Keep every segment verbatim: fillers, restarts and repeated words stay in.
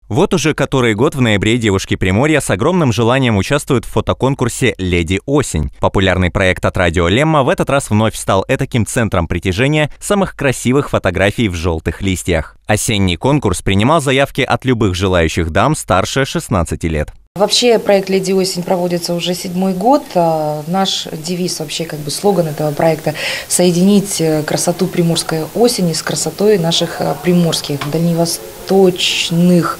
Вот уже который год в ноябре девушки Приморья с огромным желанием участвуют в фотоконкурсе «Леди Осень». Популярный проект от радио Лемма в этот раз вновь стал этаким центром притяжения самых красивых фотографий в желтых листьях. Осенний конкурс принимал заявки от любых желающих дам старше шестнадцати лет. Вообще проект «Леди Осень» проводится уже седьмой год. Наш девиз, вообще как бы слоган этого проекта – соединить красоту приморской осени с красотой наших приморских, дальневосточных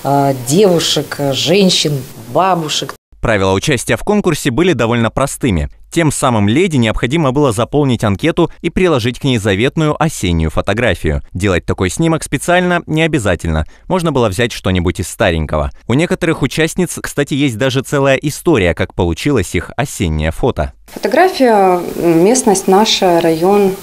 девушек, женщин, бабушек. Правила участия в конкурсе были довольно простыми. Тем самым леди необходимо было заполнить анкету и приложить к ней заветную осеннюю фотографию. Делать такой снимок специально не обязательно. Можно было взять что-нибудь из старенького. У некоторых участниц, кстати, есть даже целая история, как получилось их осеннее фото. Фотография, местность наша, район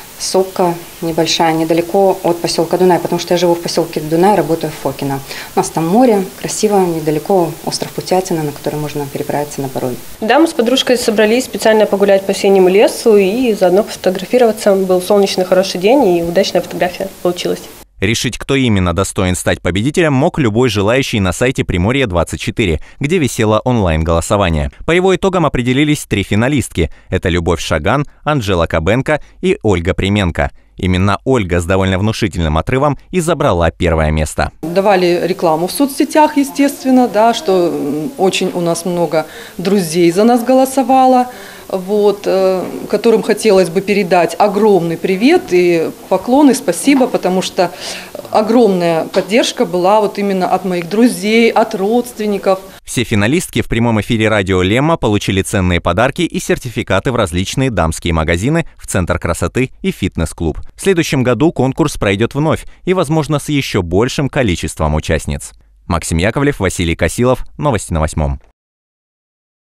Сопка небольшая, недалеко от поселка Дунай, потому что я живу в поселке Дунай, работаю в Фокино. У нас там море, красиво, недалеко остров Путятина, на который можно переправиться на пароме. Да, мы с подружкой собрались специально погулять по осеннему лесу и заодно пофотографироваться. Был солнечный, хороший день и удачная фотография получилась. Решить, кто именно достоин стать победителем, мог любой желающий на сайте Приморья двадцать четыре, где висело онлайн-голосование. По его итогам определились три финалистки. Это Любовь Шаган, Анжела Кабенко и Ольга Применко. Именно Ольга с довольно внушительным отрывом и забрала первое место. Давали рекламу в соцсетях, естественно, да, что очень у нас много друзей за нас голосовало, вот, которым хотелось бы передать огромный привет и поклон, и спасибо, потому что огромная поддержка была вот именно от моих друзей, от родственников. Все финалистки в прямом эфире радио Лемма получили ценные подарки и сертификаты в различные дамские магазины, в Центр красоты и фитнес-клуб. В следующем году конкурс пройдет вновь и, возможно, с еще большим количеством участниц. Максим Яковлев, Василий Косилов. Новости на восьмом.